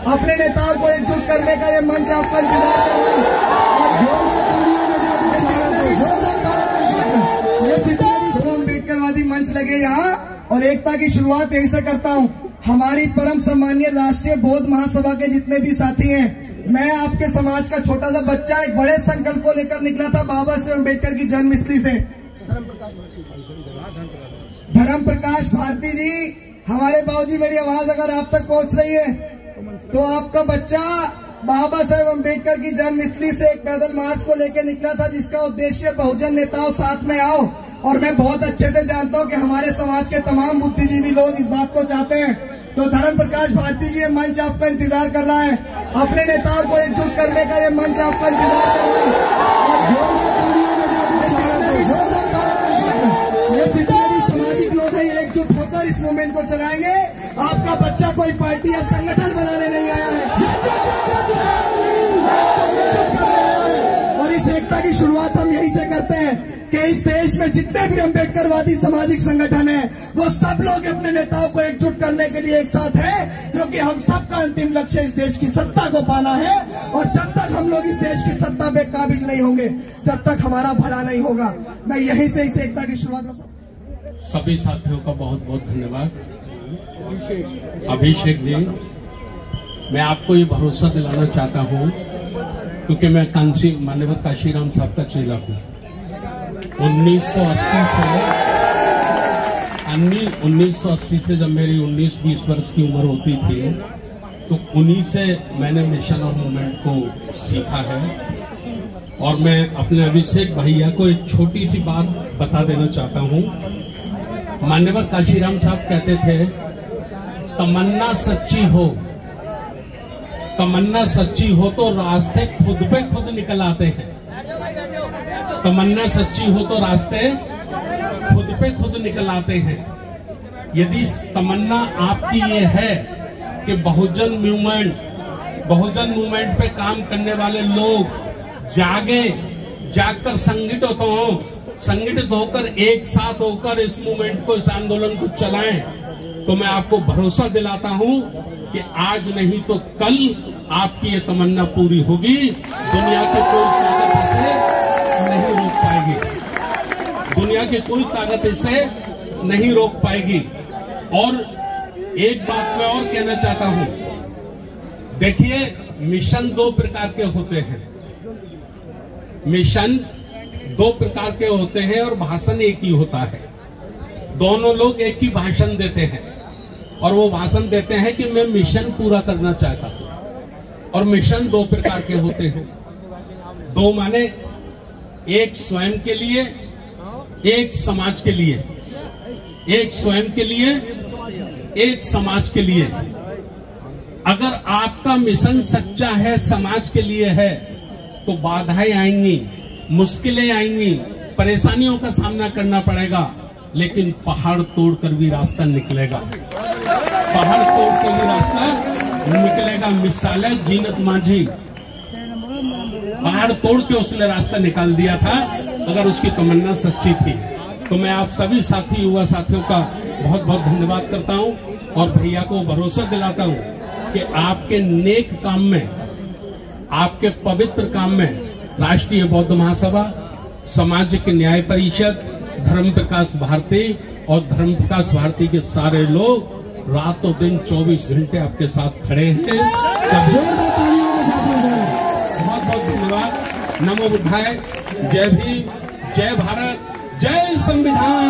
अपने नेताओं को एकजुट करने का ये मंच आपका इंतजार कर रहा है। ये जितने भी अम्बेडकरवादी मंच लगे यहाँ और एकता की शुरुआत यहीं से करता हूँ। हमारी परम सम्मानीय राष्ट्रीय बौद्ध महासभा के जितने भी साथी हैं, मैं आपके समाज का छोटा सा बच्चा एक बड़े संकल्प को लेकर निकला था बाबा साहेब अम्बेडकर की जन्मस्थली से। धर्म प्रकाश भारती जी, हमारे बाबूजी, मेरी आवाज अगर आप तक पहुंच रही है तो आपका बच्चा बाबा साहेब अम्बेडकर की जन्मस्थली से एक पैदल मार्च को लेकर निकला था, जिसका उद्देश्य बहुजन नेताओं साथ में आओ। और मैं बहुत अच्छे से जानता हूं कि हमारे समाज के तमाम बुद्धिजीवी लोग इस बात को चाहते हैं। तो धर्म प्रकाश भारती जी, ये मंच आपका इंतजार कर रहा है। अपने नेताओं को एकजुट करने का ये मंच आपका इंतजार कर रहा है। ये जितने भी सामाजिक लोग हैं एकजुट होकर इस मूवमेंट को चलाएंगे। आपका बच्चा कोई पार्टी या संगठन बनाने नहीं आया है, और इस एकता की शुरुआत हम यहीं से करते हैं कि इस देश में जितने भी अम्बेडकरवादी सामाजिक संगठन हैं, वो सब लोग अपने नेताओं को एकजुट करने के लिए एक साथ हैं, क्योंकि हम सबका अंतिम लक्ष्य इस देश की सत्ता को पाना है। और जब तक हम लोग इस देश की सत्ता पे काबिज नहीं होंगे, जब तक हमारा भला नहीं होगा। मैं यहीं से इस एकता की शुरुआत कर। सभी साथियों का बहुत बहुत धन्यवाद। अभिषेक जी, मैं आपको ये भरोसा दिलाना चाहता हूँ, क्योंकि मैं माननीय काशीराम साहब का चेला हूँ। 1980 से जब मेरी 19-20 वर्ष की उम्र होती थी, तो उन्हीं से मैंने मिशन और मूवमेंट को सीखा है। और मैं अपने अभिषेक भैया को एक छोटी सी बात बता देना चाहता हूँ। माननीय काशीराम साहब कहते थे, तमन्ना सच्ची हो तो रास्ते खुद पे खुद निकल आते हैं। तमन्ना सच्ची हो तो रास्ते खुद पे खुद निकल आते हैं। यदि तमन्ना आपकी ये है कि बहुजन मूवमेंट पे काम करने वाले लोग जागकर संगठित होकर एक साथ होकर इस मूवमेंट को, इस आंदोलन को चलाएं, तो मैं आपको भरोसा दिलाता हूं कि आज नहीं तो कल आपकी ये तमन्ना पूरी होगी। दुनिया की कोई ताकत इसे नहीं रोक पाएगी, दुनिया की कोई ताकत इसे नहीं रोक पाएगी। और एक बात मैं और कहना चाहता हूं, देखिए, मिशन दो प्रकार के होते हैं। मिशन दो प्रकार के होते हैं और भाषण एक ही होता है। दोनों लोग एक ही भाषण देते हैं और वो भाषण देते हैं कि मैं मिशन पूरा करना चाहता हूं। और मिशन दो प्रकार के होते हैं। दो माने एक स्वयं के लिए, एक समाज के लिए। एक स्वयं के लिए, एक समाज के लिए। अगर आपका मिशन सच्चा है, समाज के लिए है, तो बाधाएं आएंगी, मुश्किलें आएंगी, परेशानियों का सामना करना पड़ेगा, लेकिन पहाड़ तोड़कर भी रास्ता निकलेगा। पहाड़ तोड़कर भी रास्ता निकलेगा। मिसाल है जीनत मांझी, पहाड़ तोड़ के उसने रास्ता निकाल दिया था, अगर उसकी तमन्ना सच्ची थी। तो मैं आप सभी साथी, युवा साथियों का बहुत बहुत धन्यवाद करता हूं और भैया को भरोसा दिलाता हूं कि आपके नेक काम में, आपके पवित्र काम में राष्ट्रीय बौद्ध महासभा, सामाजिक न्याय परिषद, धर्म प्रकाश भारती और धर्म प्रकाश भारती के सारे लोग रातों दिन 24 घंटे आपके साथ खड़े हैं। बहुत बहुत धन्यवाद। नमो बुद्धाय। जय भीम, जय भारत, जय संविधान।